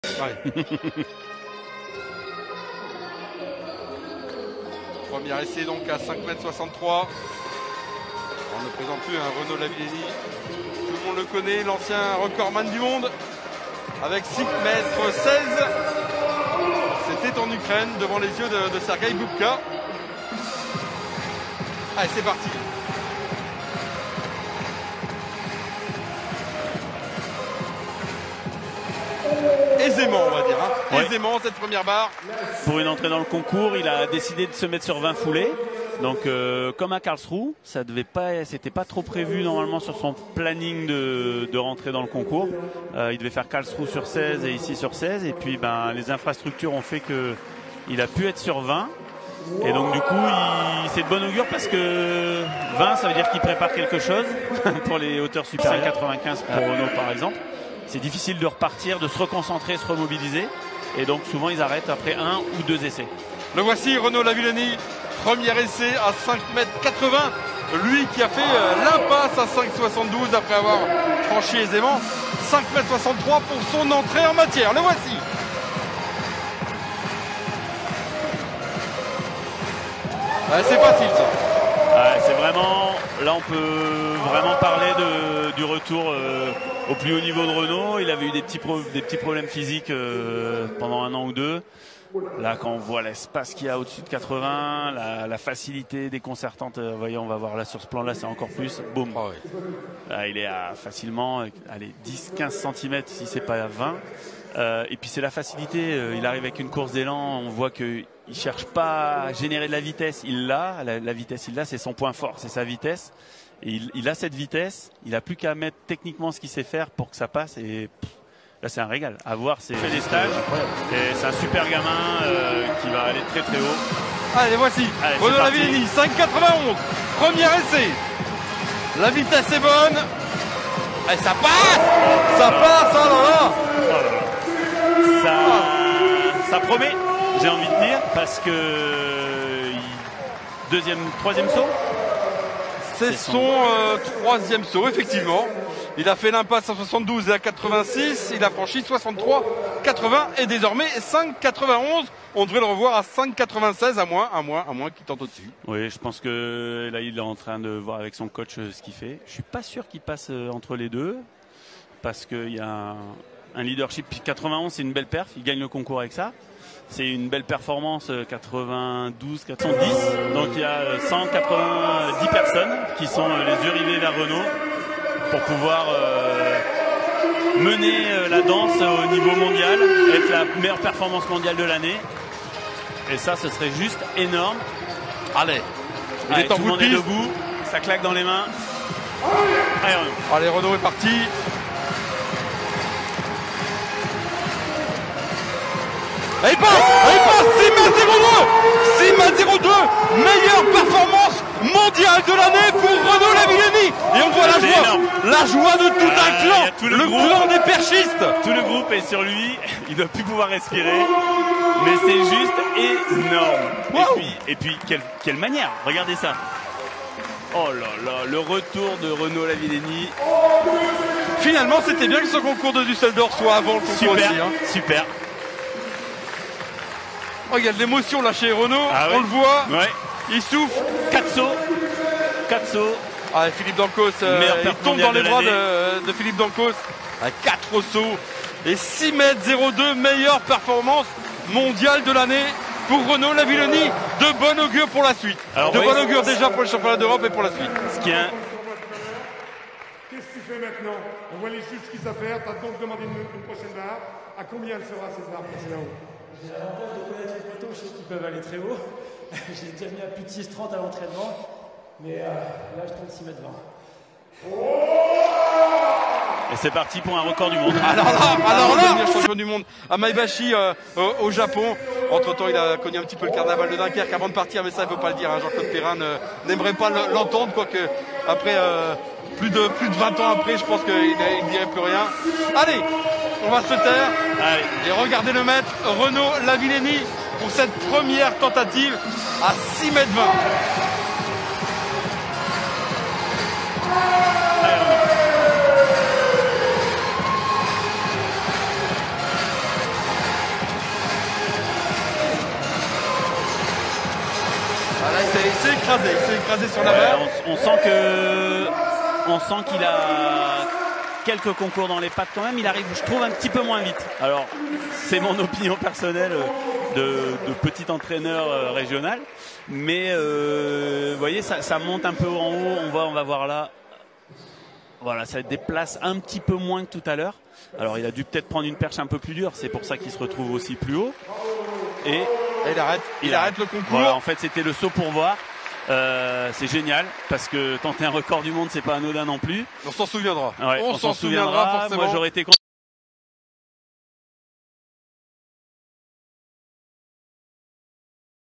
Ouais. Premier essai donc à 5,63 m. On ne présente plus un Renaud Lavillenie. Tout le monde le connaît, l'ancien recordman du monde. Avec 6,16 m. C'était en Ukraine, devant les yeux de Sergei Bubka. Allez, c'est parti. Aisément, on va dire. Hein. Ouais. Aisément, cette première barre. Pour une entrée dans le concours, il a décidé de se mettre sur 20 foulées. Donc, comme à Karlsruhe, ça devait pas, c'était pas trop prévu normalement sur son planning de rentrer dans le concours. Il devait faire Karlsruhe sur 16 et ici sur 16. Et puis, les infrastructures ont fait que il a pu être sur 20. Et donc, du coup, c'est de bon augure parce que 20, ça veut dire qu'il prépare quelque chose pour les hauteurs supérieures. 95 pour Renaud, par exemple. C'est difficile de repartir, de se reconcentrer, se remobiliser. Et donc souvent ils arrêtent après un ou deux essais. Le voici, Renaud Lavillenie, premier essai à 5,80 m. Lui qui a fait l'impasse à 5,72 après avoir franchi aisément. 5,63 m pour son entrée en matière. Le voici. Ouais, c'est facile ça. C'est vraiment, là on peut vraiment parler du retour au plus haut niveau de Renaud. Il avait eu des petits problèmes physiques pendant un an ou deux. Là quand on voit l'espace qu'il y a au-dessus de 80, la facilité déconcertante, voyons, on va voir là sur ce plan là, c'est encore plus, boum. Oh oui. Là il est à facilement 10-15 cm si c'est pas à 20. Et puis c'est la facilité, il arrive avec une course d'élan, on voit qu'il cherche pas à générer de la vitesse, il l'a, la vitesse il l'a, c'est son point fort, c'est sa vitesse. Et il a cette vitesse, il a plus qu'à mettre techniquement ce qu'il sait faire pour que ça passe et là c'est un régal. À voir, c'est fait des stages et c'est un super gamin qui va aller très très haut. Allez, voici Renaud Lavillenie, 5,91, premier essai. La vitesse est bonne. Et ça passe. Ça passe, oh là là. Ça promet, j'ai envie de dire, parce que troisième saut. C'est son troisième saut, effectivement. Il a fait l'impasse à 72 et à 86. Il a franchi 63, 80 et désormais 5,91. On devrait le revoir à 5,96 à moins qu'il tente au-dessus. Oui, je pense que là, il est en train de voir avec son coach ce qu'il fait. Je suis pas sûr qu'il passe entre les deux parce qu'il y a un leadership. Puis 91, c'est une belle perf. Il gagne le concours avec ça. C'est une belle performance, 92, 410. Donc il y a 190 personnes qui sont les yeux rivés vers Renaud pour pouvoir mener la danse au niveau mondial, être la meilleure performance mondiale de l'année. Et ça, ce serait juste énorme. Allez, tout le monde est debout, ça claque dans les mains. Allez, Renaud. Allez, Renaud est parti. Et il passe 6,02 meilleure performance mondiale de l'année pour Renaud Lavillenie. Et on voit la joie de tout un clan, le clan des perchistes. Tout le groupe est sur lui, il ne doit plus pouvoir respirer, mais c'est juste énorme. Wow. Et puis quelle manière, regardez ça. Oh là là, le retour de Renaud Lavillenie. Finalement, c'était bien que ce concours de Düsseldorf soit avant le concours aussi. Super. Regarde l'émotion là chez Renaud, on le voit, il souffle. 4 sauts. Ah, Philippe Dancos, il tombe dans les bras de Philippe Dancos à 4 sauts et 6,02 m, meilleure performance mondiale de l'année pour Renaud Lavillenie. De bon augure pour la suite. Alors, de bon augure déjà pour le championnat d'Europe et pour la suite. Qu'est-ce que tu fais maintenant? On voit les juges ce qu'ils savent faire. Tu as donc demandé une prochaine barre. À combien elle sera cette barre passée là-haut? J'ai l'avantage de connaître les poteaux, je sais qu'ils peuvent aller très haut. J'ai déjà mis à plus de 6,30 à l'entraînement. Mais là, je tente 6,20 m. Et c'est parti pour un record du monde. Alors là, champion du monde à Maebashi au Japon. Entre-temps, il a connu un petit peu le carnaval de Dunkerque avant de partir, mais ça, il ne faut pas le dire. Hein. Jean-Claude Perrin n'aimerait pas l'entendre, quoique après plus de 20 ans après, je pense qu'il ne dirait plus rien. Allez, on va se taire. Allez. Et regardez le maître, Renaud Lavillenie, pour cette première tentative à 6,20 m. Allez, 6,20 m. s'est écrasé sur la Ouais, barre. on sent qu'il a quelques concours dans les pattes quand même. Il arrive, je trouve, un petit peu moins vite. Alors, c'est mon opinion personnelle de petit entraîneur régional. Mais vous voyez, ça monte un peu en haut. On va voir là. Voilà, ça déplace un petit peu moins que tout à l'heure. Alors, il a dû peut-être prendre une perche un peu plus dure. C'est pour ça qu'il se retrouve aussi plus haut. Et il arrête le concours. Voilà, en fait, c'était le saut pour voir. C'est génial parce que tenter un record du monde, c'est pas anodin non plus. On s'en souviendra. Ouais, on s'en souviendra. forcément. Moi, j'aurais été content.